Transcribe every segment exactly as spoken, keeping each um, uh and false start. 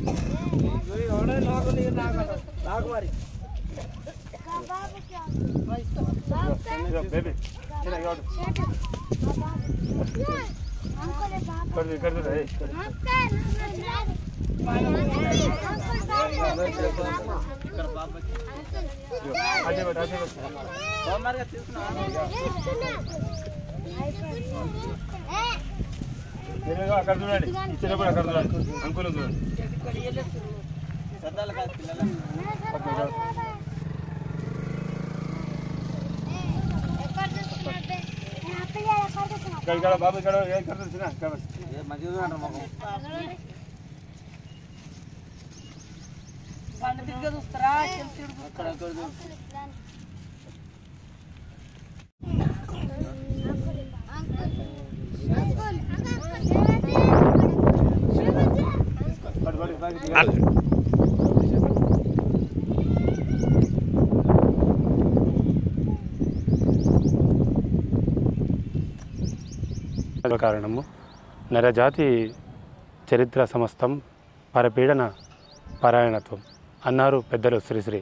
Baby कर दे कर दे रे आजे बैठ आजे बैठ बाबा मार के తీసుకున్నా मेरे का कर दूंगा इतने बड़ा कर दूंगा अंकुल दूंगा सदाल का पिल्ला कर कर बाबू कर ये कर दे ना कर बस ये मजदूर ना मको बांड दिग्गा दोस्तरा चलती कर कर दो కారణము నరజాతి చరిత్ర సమస్తం పరపీడన పారాయణత్వం అన్నారు పెద్దలు శ్రీశ్రీ.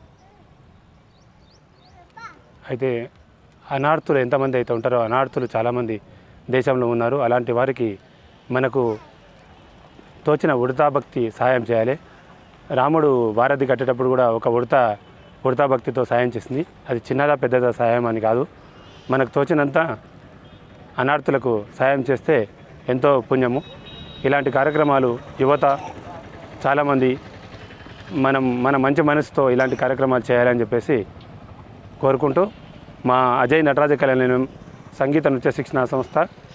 అయితే అనార్థులు ఎంతమంది అయితే ఉంటారో అనార్థులు చాలామంది దేశంలో ఉన్నారు. అలాంటి వారికి మనకు తోచిన ఉడతా భక్తి సహాయం చేయాలి. రాముడు వారధి కట్టేటప్పుడు కూడా ఒక ఉడతా ఉడతా భక్తితో సాయం చేసింది. అది చిన్నదా పెద్దదా సహాయం అని కాదు, మనకు తోచినంత అనార్థులకు సాయం చేస్తే ఎంతో పుణ్యము. ఇలాంటి కార్యక్రమాలు యువత చాలామంది మనం మన మంచి మనసుతో ఇలాంటి కార్యక్రమాలు చేయాలని చెప్పేసి కోరుకుంటూ మా అజయ్ నటరాజ కళ్యాణం సంగీత నృత్య శిక్షణ సంస్థ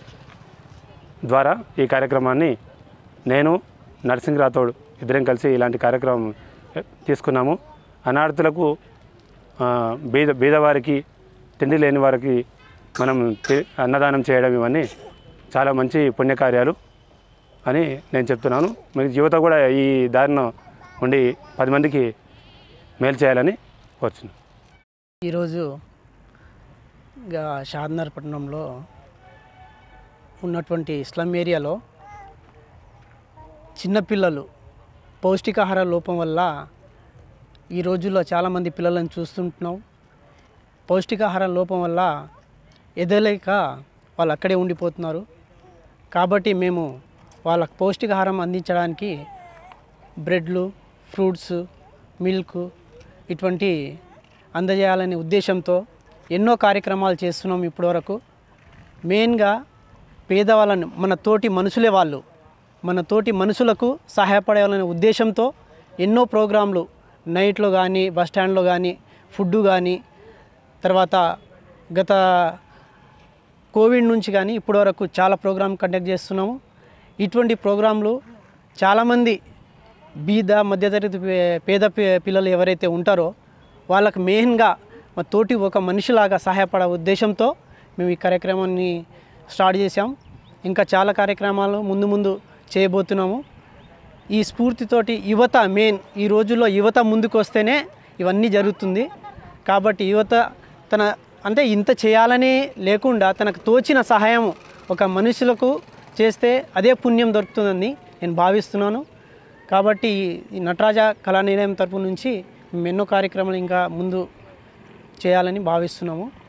ద్వారా ఈ కార్యక్రమాన్ని నేను నర్సింగ్ రాథోడ్ ఇద్దరం కలిసి ఇలాంటి కార్యక్రమం తీసుకున్నాము. అనార్థులకు బీద బీదవారికి తిండి లేని వారికి మనం అన్నదానం చేయడం ఇవన్నీ చాలా మంచి పుణ్యకార్యాలు అని నేను చెప్తున్నాను. మీ యువత కూడా ఈ దారిలో ఉండి పది మందికి మేలు చేయాలని కోరుచున్నాను. ఈరోజు షాద్నగర్ పట్టణంలో ఉన్నటువంటి స్లమ్ ఏరియాలో చిన్నపిల్లలు పౌష్టికాహార లోపం వల్ల ఈ రోజుల్లో చాలామంది పిల్లలను చూస్తుంటున్నాం. పౌష్టికాహార లోపం వల్ల ఎదలేక వాళ్ళు అక్కడే ఉండిపోతున్నారు. కాబట్టి మేము వాళ్ళకు పౌష్టికాహారం అందించడానికి బ్రెడ్లు, ఫ్రూట్స్, మిల్క్ ఇటువంటి అందజేయాలనే ఉద్దేశంతో ఎన్నో కార్యక్రమాలు చేస్తున్నాం ఇప్పటివరకు. మెయిన్గా పేదవాళ్ళని, మన తోటి మనుషులే వాళ్ళు, మన తోటి మనుషులకు సహాయపడాలనే ఉద్దేశంతో ఎన్నో ప్రోగ్రాంలు నైట్లో కానీ, బస్ స్టాండ్లో కానీ, ఫుడ్ కానీ, తర్వాత గత కోవిడ్ నుంచి కానీ ఇప్పటివరకు చాలా ప్రోగ్రాం కండక్ట్ చేస్తున్నాము. ఇటువంటి ప్రోగ్రాంలు చాలామంది బీద మధ్యతరగతి పేద పిల్లలు ఎవరైతే ఉంటారో వాళ్ళకు మెయిన్గా మా తోటి ఒక మనిషిలాగా సహాయపడే ఉద్దేశంతో మేము ఈ కార్యక్రమాన్ని స్టార్ట్ చేసాం. ఇంకా చాలా కార్యక్రమాలు ముందు ముందు చేయబోతున్నాము. ఈ స్ఫూర్తితోటి యువత మెయిన్, ఈ రోజుల్లో యువత ముందుకు వస్తేనే ఇవన్నీ జరుగుతుంది. కాబట్టి యువత తన అంటే ఇంత చేయాలని లేకుండా తనకు తోచిన సహాయం ఒక మనుషులకు చేస్తే అదే పుణ్యం దొరుకుతుందని నేను భావిస్తున్నాను. కాబట్టి ఈ నటరాజ కళా నిలయం తరపు నుంచి మేము ఎన్నో కార్యక్రమాలు ఇంకా ముందు చేయాలని భావిస్తున్నాము.